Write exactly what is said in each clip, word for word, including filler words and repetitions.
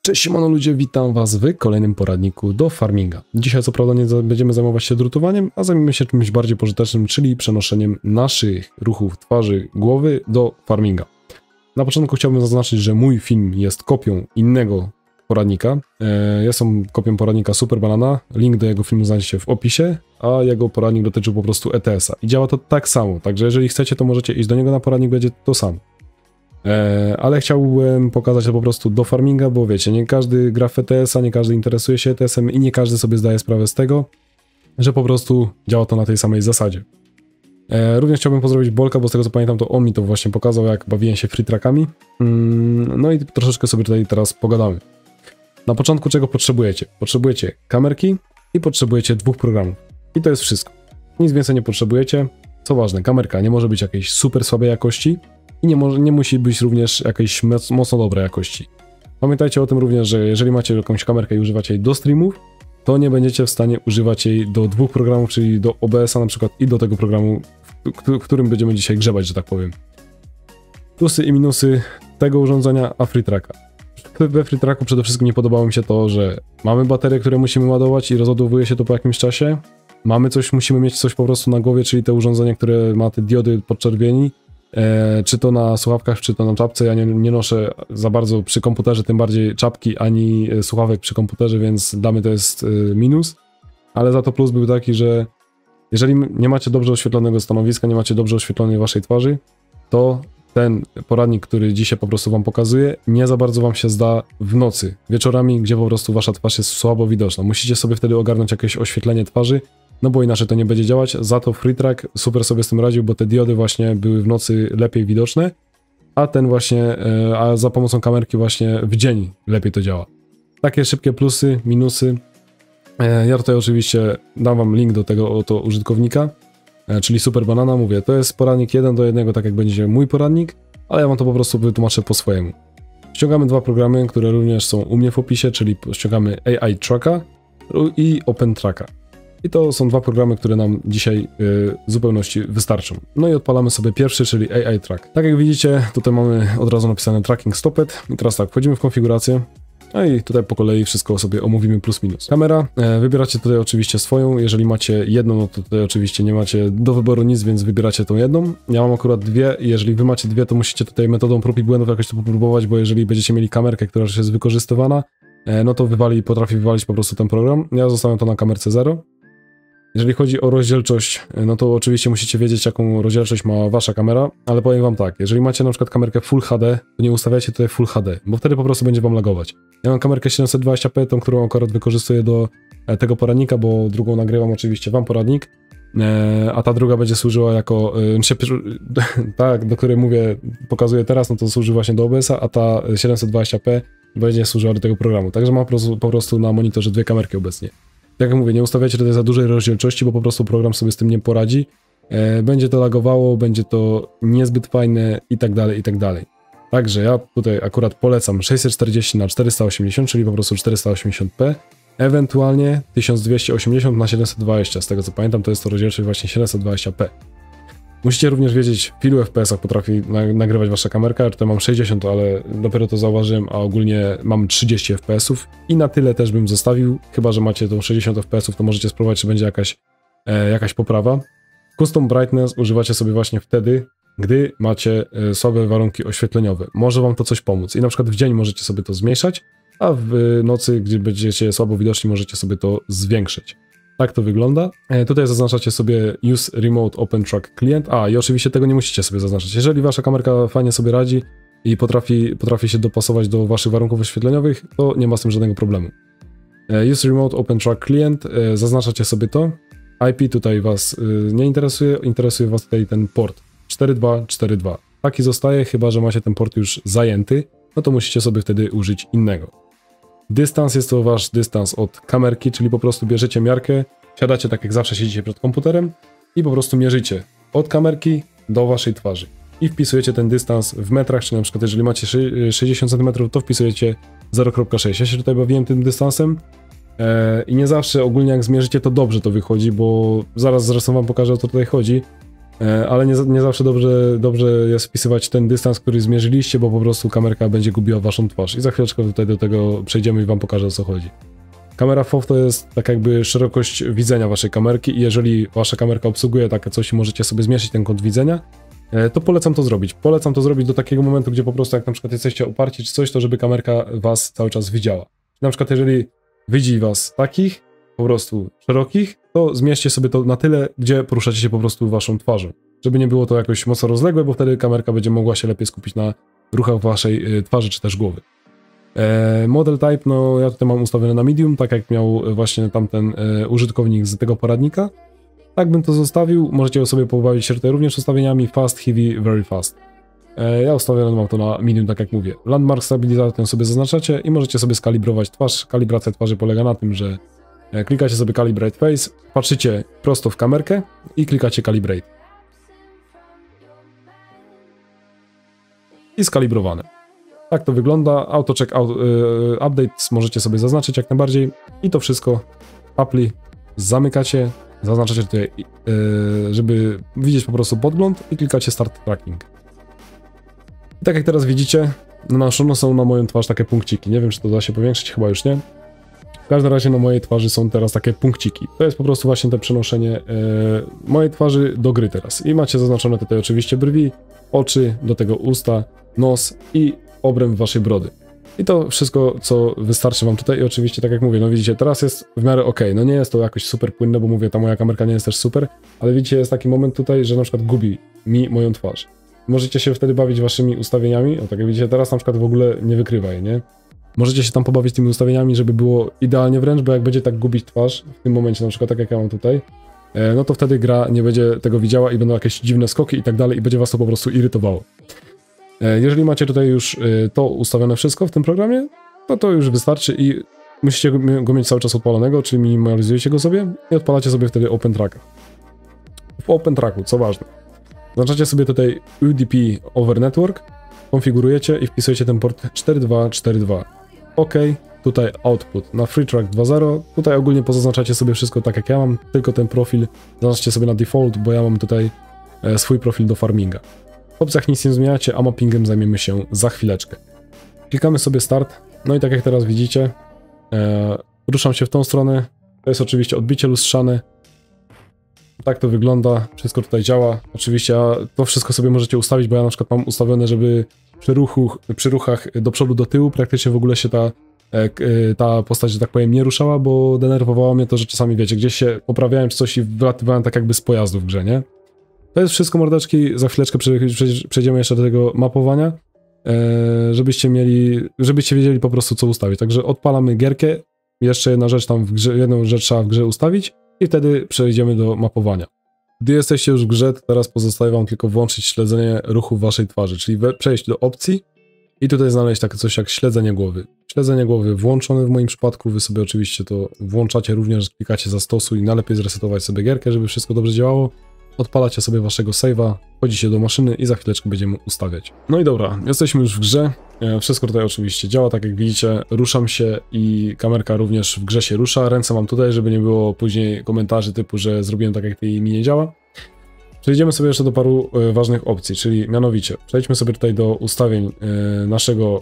Cześć, siemano ludzie, witam was w kolejnym poradniku do farminga. Dzisiaj co prawda nie będziemy zajmować się drutowaniem, a zajmiemy się czymś bardziej pożytecznym, czyli przenoszeniem naszych ruchów twarzy głowy do farminga. Na początku chciałbym zaznaczyć, że mój film jest kopią innego poradnika. Jest on kopią poradnika Super Banana, link do jego filmu znajdziecie w opisie, a jego poradnik dotyczył po prostu E T S a i działa to tak samo, także jeżeli chcecie, to możecie iść do niego na poradnik, będzie to samo. E, ale chciałbym pokazać to po prostu do farminga, bo wiecie, nie każdy gra w E T S a, nie każdy interesuje się E T S em i nie każdy sobie zdaje sprawę z tego, że po prostu działa to na tej samej zasadzie. E, również chciałbym pozdrowić Bolka, bo z tego co pamiętam, to on mi to właśnie pokazał, jak bawiłem się free trackami. Mm, no i troszeczkę sobie tutaj teraz pogadamy. Na początku czego potrzebujecie? Potrzebujecie kamerki i potrzebujecie dwóch programów. I to jest wszystko. Nic więcej nie potrzebujecie. Co ważne, kamerka nie może być jakiejś super słabej jakości i nie, może, nie musi być również jakiejś mocno dobrej jakości. Pamiętajcie o tym również, że jeżeli macie jakąś kamerkę i używacie jej do streamów, to nie będziecie w stanie używać jej do dwóch programów, czyli do O B S a na przykład i do tego programu, w którym będziemy dzisiaj grzebać, że tak powiem. Plusy i minusy tego urządzenia, a free tracka. We free tracku przede wszystkim nie podobało mi się to, że mamy baterie, które musimy ładować i rozładowuje się to po jakimś czasie. Mamy coś, musimy mieć coś po prostu na głowie, czyli te urządzenie, które ma te diody podczerwieni. E, czy to na słuchawkach, czy to na czapce. Ja nie, nie noszę za bardzo przy komputerze, tym bardziej czapki, ani słuchawek przy komputerze, więc dla mnie to jest e, minus. Ale za to plus był taki, że jeżeli nie macie dobrze oświetlonego stanowiska, nie macie dobrze oświetlonej waszej twarzy, to ten poradnik, który dzisiaj po prostu wam pokazuję, nie za bardzo wam się zda w nocy, wieczorami, gdzie po prostu wasza twarz jest słabo widoczna. Musicie sobie wtedy ogarnąć jakieś oświetlenie twarzy, no bo inaczej to nie będzie działać. Za to free track super sobie z tym radził, bo te diody właśnie były w nocy lepiej widoczne, a ten właśnie, a za pomocą kamerki właśnie w dzień lepiej to działa. Takie szybkie plusy, minusy. Ja tutaj oczywiście dam wam link do tego oto użytkownika, czyli Super Banana. Mówię, to jest poradnik jeden do jednego, tak jak będzie mój poradnik, ale ja wam to po prostu wytłumaczę po swojemu. Ściągamy dwa programy, które również są u mnie w opisie, czyli ściągamy A I Tracka i Open Tracka. I to są dwa programy, które nam dzisiaj yy, w zupełności wystarczą. No i odpalamy sobie pierwszy, czyli A I Track. Tak jak widzicie, tutaj mamy od razu napisane Tracking Stopped. I teraz tak, wchodzimy w konfigurację. No i tutaj po kolei wszystko sobie omówimy plus minus. Kamera, e, wybieracie tutaj oczywiście swoją, jeżeli macie jedną, no to tutaj oczywiście nie macie do wyboru nic, więc wybieracie tą jedną. Ja mam akurat dwie i jeżeli wy macie dwie, to musicie tutaj metodą prób i błędów jakoś to popróbować, bo jeżeli będziecie mieli kamerkę, która już jest wykorzystywana, e, no to wywali, potrafi wywalić po prostu ten program. Ja zostawiam to na kamerce zero. Jeżeli chodzi o rozdzielczość, no to oczywiście musicie wiedzieć, jaką rozdzielczość ma wasza kamera, ale powiem wam tak, jeżeli macie na przykład kamerkę Full H D, to nie ustawiacie tutaj Full H D, bo wtedy po prostu będzie wam lagować. Ja mam kamerkę siedemset dwadzieścia p, tą, którą akurat wykorzystuję do tego poradnika, bo drugą nagrywam oczywiście wam poradnik, a ta druga będzie służyła jako, tak, do której mówię, pokazuję teraz, no to służy właśnie do O B S a, a ta siedemset dwadzieścia p będzie służyła do tego programu. Także mam po prostu, po prostu na monitorze dwie kamerki obecnie. Jak mówię, nie ustawiacie tutaj za dużej rozdzielczości, bo po prostu program sobie z tym nie poradzi. E, będzie to lagowało, będzie to niezbyt fajne i tak dalej, i tak dalej. Także ja tutaj akurat polecam sześćset czterdzieści na czterysta osiemdziesiąt, czyli po prostu czterysta osiemdziesiąt p, ewentualnie tysiąc dwieście osiemdziesiąt na siedemset dwadzieścia, z tego co pamiętam to jest to rozdzielczość właśnie siedemset dwadzieścia p. Musicie również wiedzieć, w ilu F P S ach potrafi nagrywać wasza kamerka. Ja tutaj mam sześćdziesiąt, ale dopiero to zauważyłem, a ogólnie mam trzydzieści F P S ów i na tyle też bym zostawił, chyba że macie tą sześćdziesiąt F P S ów, to możecie spróbować, czy będzie jakaś, e, jakaś poprawa. Custom Brightness używacie sobie właśnie wtedy, gdy macie e, słabe warunki oświetleniowe. Może wam to coś pomóc i na przykład w dzień możecie sobie to zmniejszać, a w nocy, gdy będziecie słabo widoczni, możecie sobie to zwiększyć. Tak to wygląda. E, tutaj zaznaczacie sobie Use Remote Open Track Client. A, i oczywiście tego nie musicie sobie zaznaczać. Jeżeli wasza kamerka fajnie sobie radzi i potrafi, potrafi się dopasować do waszych warunków oświetleniowych, to nie ma z tym żadnego problemu. E, Use Remote Open Track Client. E, zaznaczacie sobie to. I P tutaj was e, nie interesuje. Interesuje was tutaj ten port cztery dwa cztery dwa. Taki zostaje, chyba że macie ten port już zajęty, no to musicie sobie wtedy użyć innego. Dystans jest to wasz dystans od kamerki, czyli po prostu bierzecie miarkę, siadacie tak jak zawsze siedzicie przed komputerem i po prostu mierzycie od kamerki do waszej twarzy. I wpisujecie ten dystans w metrach, czyli na przykład jeżeli macie sześćdziesiąt centymetrów, to wpisujecie zero przecinek sześć. Ja się tutaj bawiłem tym dystansem i nie zawsze ogólnie jak zmierzycie to dobrze to wychodzi, bo zaraz zresztą wam pokażę o co tutaj chodzi. ale nie, nie zawsze dobrze, dobrze jest wpisywać ten dystans, który zmierzyliście, bo po prostu kamerka będzie gubiła waszą twarz. I za chwileczkę tutaj do tego przejdziemy i wam pokażę, o co chodzi. Kamera F O V to jest tak jakby szerokość widzenia waszej kamerki i jeżeli wasza kamerka obsługuje takie coś i możecie sobie zmierzyć ten kąt widzenia, to polecam to zrobić. Polecam to zrobić do takiego momentu, gdzie po prostu jak na przykład jesteście oparci czy coś, to żeby kamerka was cały czas widziała. Na przykład jeżeli widzi was takich, po prostu szerokich, to zmierzcie sobie to na tyle, gdzie poruszacie się po prostu waszą twarzą. Żeby nie było to jakoś mocno rozległe, bo wtedy kamerka będzie mogła się lepiej skupić na ruchach waszej twarzy czy też głowy. E, model type, no ja tutaj mam ustawione na medium, tak jak miał właśnie tamten e, użytkownik z tego poradnika. Tak bym to zostawił, możecie sobie pobawić się tutaj również ustawieniami fast, heavy, very fast. E, ja ustawione mam to na medium, tak jak mówię. Landmark stabilizator sobie zaznaczacie i możecie sobie skalibrować twarz. Kalibracja twarzy polega na tym, że e, klikacie sobie calibrate face, patrzycie prosto w kamerkę i klikacie calibrate. I skalibrowane. Tak to wygląda. Auto check out, yy, updates możecie sobie zaznaczyć jak najbardziej. I to wszystko apply zamykacie, zaznaczacie tutaj, yy, żeby widzieć po prostu podgląd i klikacie start tracking. I tak jak teraz widzicie, nanoszone są na moją twarz takie punkciki. Nie wiem, czy to da się powiększyć, chyba już nie. W każdym razie na mojej twarzy są teraz takie punkciki. To jest po prostu właśnie to przenoszenie yy, mojej twarzy do gry teraz. I macie zaznaczone tutaj oczywiście brwi, oczy, do tego usta, nos i obręb waszej brody. I to wszystko, co wystarczy wam tutaj i oczywiście, tak jak mówię, no widzicie, teraz jest w miarę ok, no nie jest to jakoś super płynne, bo mówię, ta moja kamerka nie jest też super, ale widzicie, jest taki moment tutaj, że na przykład gubi mi moją twarz. Możecie się wtedy bawić waszymi ustawieniami, o tak jak widzicie, teraz na przykład w ogóle nie wykrywa je, nie? Możecie się tam pobawić tymi ustawieniami, żeby było idealnie wręcz, bo jak będzie tak gubić twarz, w tym momencie na przykład tak jak ja mam tutaj, no to wtedy gra nie będzie tego widziała i będą jakieś dziwne skoki i tak dalej i będzie was to po prostu irytowało. Jeżeli macie tutaj już to ustawione wszystko w tym programie, to to już wystarczy i musicie go mieć cały czas odpalonego, czyli minimalizujecie go sobie i odpalacie sobie wtedy Open Tracka. W Open Tracku, co ważne, zaznaczacie sobie tutaj U D P over Network, konfigurujecie i wpisujecie ten port cztery dwa cztery dwa. OK, tutaj output na FreeTrack dwa zero, tutaj ogólnie pozaznaczacie sobie wszystko tak jak ja mam, tylko ten profil zaznaczcie sobie na default, bo ja mam tutaj swój profil do farminga. W opcjach nic nie zmieniacie, a mappingiem zajmiemy się za chwileczkę. Klikamy sobie start, no i tak jak teraz widzicie, e, ruszam się w tą stronę, to jest oczywiście odbicie lustrzane. Tak to wygląda, wszystko tutaj działa. Oczywiście to wszystko sobie możecie ustawić, bo ja na przykład mam ustawione, żeby przy, ruchu, przy ruchach do przodu, do tyłu praktycznie w ogóle się ta, e, ta postać, że tak powiem, nie ruszała, bo denerwowało mnie to, że czasami wiecie, gdzieś się poprawiałem czy coś i wylatywałem tak jakby z pojazdu w grze, nie? To jest wszystko, mordeczki, za chwileczkę przejdziemy jeszcze do tego mapowania, żebyście mieli, żebyście wiedzieli po prostu co ustawić. Także odpalamy gierkę, jeszcze jedna rzecz tam w grze, jedną rzecz trzeba w grze ustawić i wtedy przejdziemy do mapowania. Gdy jesteście już w grze, to teraz pozostaje wam tylko włączyć śledzenie ruchu waszej twarzy, czyli przejść do opcji i tutaj znaleźć takie coś jak śledzenie głowy. Śledzenie głowy włączone w moim przypadku, wy sobie oczywiście to włączacie również, klikacie zastosuj i najlepiej zresetować sobie gierkę, żeby wszystko dobrze działało. Odpalacie sobie waszego save'a, wchodzicie do maszyny i za chwileczkę będziemy ustawiać. No i dobra, jesteśmy już w grze. Wszystko tutaj oczywiście działa, tak jak widzicie, ruszam się i kamerka również w grze się rusza. Ręce mam tutaj, żeby nie było później komentarzy typu, że zrobiłem tak jak ty i mi nie działa. Przejdziemy sobie jeszcze do paru ważnych opcji, czyli mianowicie przejdźmy sobie tutaj do ustawień naszego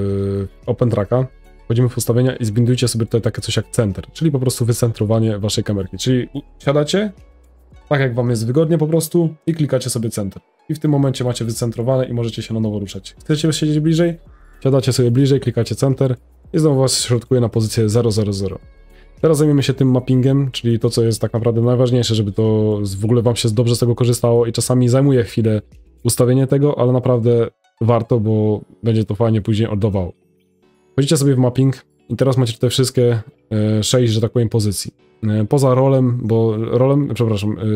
Open Tracka. Wchodzimy w ustawienia i zbindujcie sobie tutaj takie coś jak center, czyli po prostu wycentrowanie waszej kamerki. Czyli siadacie tak jak wam jest wygodnie po prostu i klikacie sobie center. I w tym momencie macie wycentrowane i możecie się na nowo ruszać. Chcecie siedzieć bliżej? Siadacie sobie bliżej, klikacie center i znowu was środkuje na pozycję zero zero zero. Teraz zajmiemy się tym mappingiem, czyli to, co jest tak naprawdę najważniejsze, żeby to w ogóle wam się dobrze z tego korzystało i czasami zajmuje chwilę ustawienie tego, ale naprawdę warto, bo będzie to fajnie później oddawało. Wchodzicie sobie w mapping i teraz macie tutaj wszystkie e, sześć, że tak powiem, pozycji. E, poza rolem, bo rolem, przepraszam, e,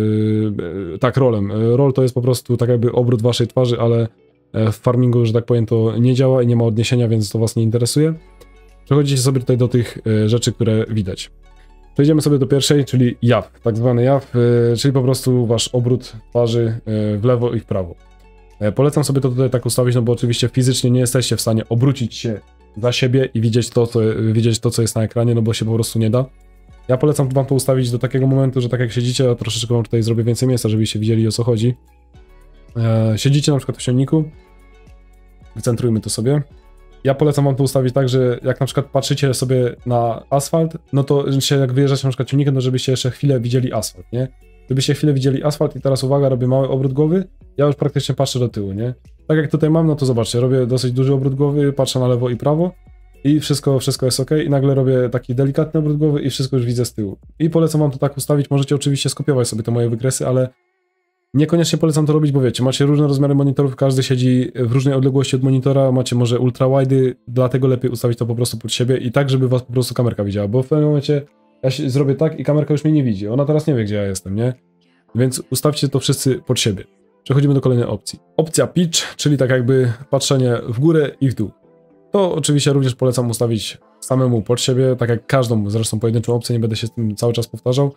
e, tak, rolem. E, rol to jest po prostu tak jakby obrót waszej twarzy, ale w farmingu, że tak powiem, to nie działa i nie ma odniesienia, więc to was nie interesuje. Przechodzicie sobie tutaj do tych e, rzeczy, które widać. Przejdziemy sobie do pierwszej, czyli jaw, tak zwany jaw, e, czyli po prostu wasz obrót twarzy e, w lewo i w prawo. E, polecam sobie to tutaj tak ustawić, no bo oczywiście fizycznie nie jesteście w stanie obrócić się za siebie i widzieć to, co, widzieć to, co jest na ekranie, no bo się po prostu nie da. Ja polecam wam to ustawić do takiego momentu, że tak jak siedzicie, ja troszeczkę wam tutaj zrobię więcej miejsca, żebyście widzieli, o co chodzi. Eee, siedzicie na przykład w silniku, wycentrujmy to sobie. Ja polecam wam to ustawić tak, że jak na przykład patrzycie sobie na asfalt, no to się jak wyjeżdżacie na przykład silnikiem, to żebyście jeszcze chwilę widzieli asfalt, nie? Żebyście chwilę widzieli asfalt i teraz uwaga, robię mały obrót głowy, ja już praktycznie patrzę do tyłu, nie? Tak jak tutaj mam, no to zobaczcie, robię dosyć duży obrót głowy, patrzę na lewo i prawo i wszystko, wszystko jest ok i nagle robię taki delikatny obrót głowy i wszystko już widzę z tyłu. I polecam wam to tak ustawić, możecie oczywiście skopiować sobie te moje wykresy, ale niekoniecznie polecam to robić, bo wiecie, macie różne rozmiary monitorów, każdy siedzi w różnej odległości od monitora, macie może ultra wide'y, dlatego lepiej ustawić to po prostu pod siebie i tak, żeby was po prostu kamerka widziała, bo w pewnym momencie ja się zrobię tak i kamerka już mnie nie widzi, ona teraz nie wie, gdzie ja jestem, nie? Więc ustawcie to wszyscy pod siebie. Przechodzimy do kolejnej opcji. Opcja pitch, czyli tak jakby patrzenie w górę i w dół. To oczywiście również polecam ustawić samemu pod siebie, tak jak każdą zresztą pojedynczą opcję, nie będę się z tym cały czas powtarzał.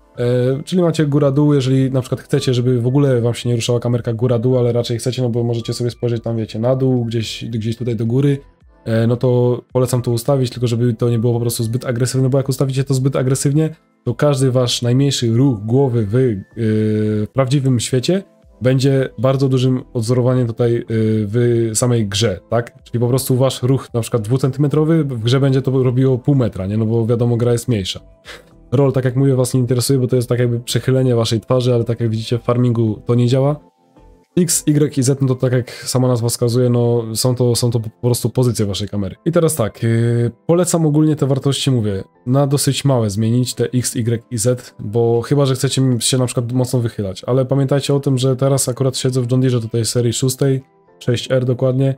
E, czyli macie góra-dół, jeżeli na przykład chcecie, żeby w ogóle wam się nie ruszała kamerka góra-dół, ale raczej chcecie, no bo możecie sobie spojrzeć tam, wiecie, na dół, gdzieś, gdzieś tutaj do góry, e, no to polecam to ustawić, tylko żeby to nie było po prostu zbyt agresywne, bo jak ustawicie to zbyt agresywnie, to każdy wasz najmniejszy ruch głowy w yy, prawdziwym świecie będzie bardzo dużym odzorowaniem tutaj yy, w samej grze, tak? Czyli po prostu wasz ruch na przykład dwucentymetrowy w grze będzie to robiło pół metra, nie? No bo wiadomo, gra jest mniejsza. Roll, tak jak mówię, was nie interesuje, bo to jest tak jakby przechylenie waszej twarzy, ale tak jak widzicie w farmingu to nie działa. X, Y i Z, no to tak jak sama nazwa wskazuje, no są to, są to po prostu pozycje waszej kamery. I teraz tak, yy, polecam ogólnie te wartości, mówię, na dosyć małe zmienić, te X, Y i Z, bo chyba, że chcecie się na przykład mocno wychylać, ale pamiętajcie o tym, że teraz akurat siedzę w John Deere tutaj serii szóstej, sześć R dokładnie,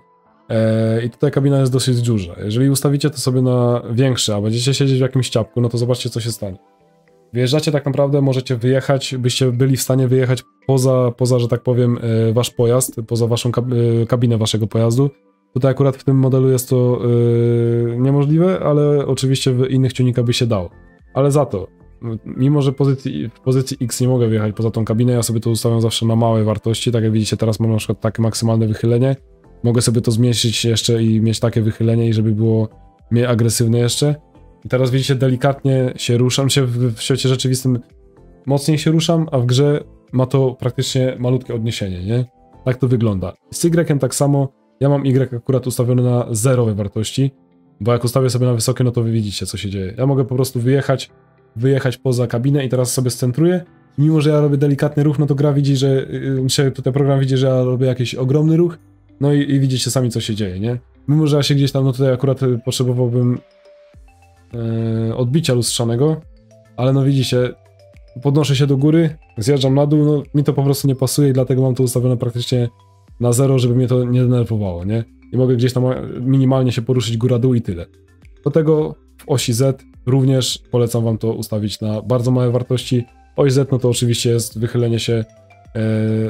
yy, i tutaj kabina jest dosyć duża. Jeżeli ustawicie to sobie na większe, a będziecie siedzieć w jakimś ciapku, no to zobaczcie, co się stanie. Wyjeżdżacie tak naprawdę, możecie wyjechać, byście byli w stanie wyjechać poza, poza że tak powiem, wasz pojazd, poza waszą kabinę waszego pojazdu. Tutaj akurat w tym modelu jest to yy, niemożliwe, ale oczywiście w innych tunikach by się dało. Ale za to, mimo że pozycji, w pozycji X nie mogę wyjechać poza tą kabinę, ja sobie to ustawiam zawsze na małe wartości, tak jak widzicie teraz mam na przykład takie maksymalne wychylenie. Mogę sobie to zmniejszyć jeszcze i mieć takie wychylenie i żeby było mniej agresywne jeszcze. I teraz widzicie, delikatnie się ruszam, się w, w świecie rzeczywistym mocniej się ruszam, a w grze ma to praktycznie malutkie odniesienie, nie? Tak to wygląda. Z Y tak samo, ja mam Y akurat ustawiony na zerowe wartości, bo jak ustawię sobie na wysokie, no to wy widzicie, co się dzieje. Ja mogę po prostu wyjechać, wyjechać poza kabinę i teraz sobie scentruję. Mimo że ja robię delikatny ruch, no to gra widzi, że yy, tutaj program widzi, że ja robię jakiś ogromny ruch, no i, i widzicie sami, co się dzieje, nie? Mimo że ja się gdzieś tam, no tutaj akurat potrzebowałbym Yy, odbicia lustrzanego, ale no widzicie, podnoszę się do góry, zjeżdżam na dół, no mi to po prostu nie pasuje i dlatego mam to ustawione praktycznie na zero, żeby mnie to nie denerwowało, nie? I mogę gdzieś tam minimalnie się poruszyć góra-dół i tyle. Do tego w osi Z również polecam wam to ustawić na bardzo małe wartości. Oś Z, no to oczywiście jest wychylenie się yy,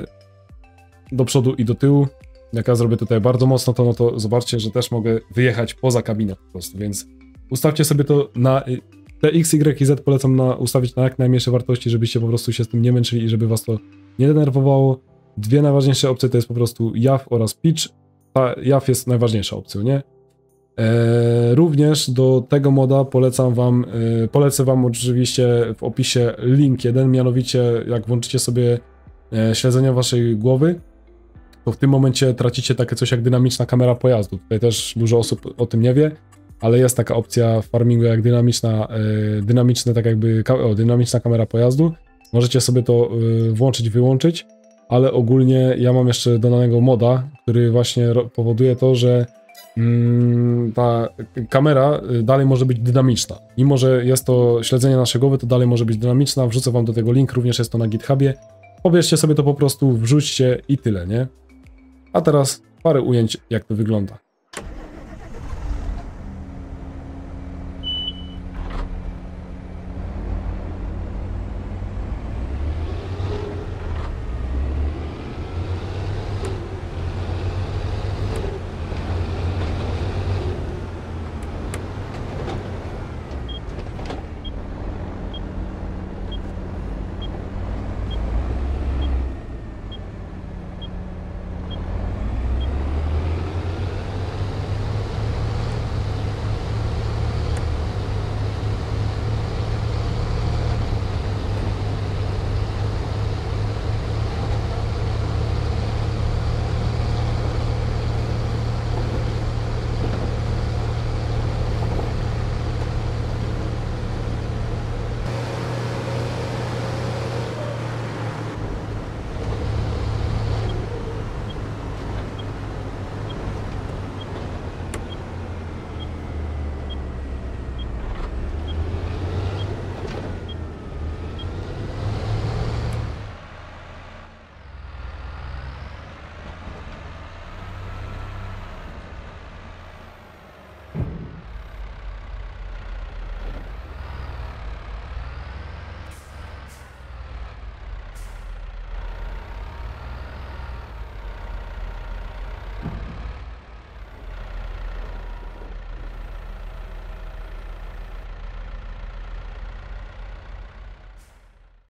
do przodu i do tyłu. Jak ja zrobię tutaj bardzo mocno, to no to zobaczcie, że też mogę wyjechać poza kabinę po prostu, więc ustawcie sobie to na te X, Y i Z polecam na, ustawić na jak najmniejsze wartości, żebyście po prostu się z tym nie męczyli i żeby was to nie denerwowało. Dwie najważniejsze opcje to jest po prostu jaw oraz pitch. Ta jaw jest najważniejsza opcją, nie? Eee, również do tego moda polecam wam, e, polecę wam oczywiście w opisie link jeden, mianowicie jak włączycie sobie e, śledzenie waszej głowy, to w tym momencie tracicie takie coś jak dynamiczna kamera pojazdu. Tutaj też dużo osób o tym nie wie, ale jest taka opcja w farmingu jak dynamiczna, yy, dynamiczne, tak jakby, o, dynamiczna kamera pojazdu. Możecie sobie to yy, włączyć, wyłączyć, ale ogólnie ja mam jeszcze dodanego moda, który właśnie powoduje to, że yy, ta kamera dalej może być dynamiczna. Mimo że jest to śledzenie naszej głowy, to dalej może być dynamiczna. Wrzucę wam do tego link, również jest to na GitHubie. Pobierzcie sobie to po prostu, wrzućcie i tyle, nie? A teraz parę ujęć, jak to wygląda.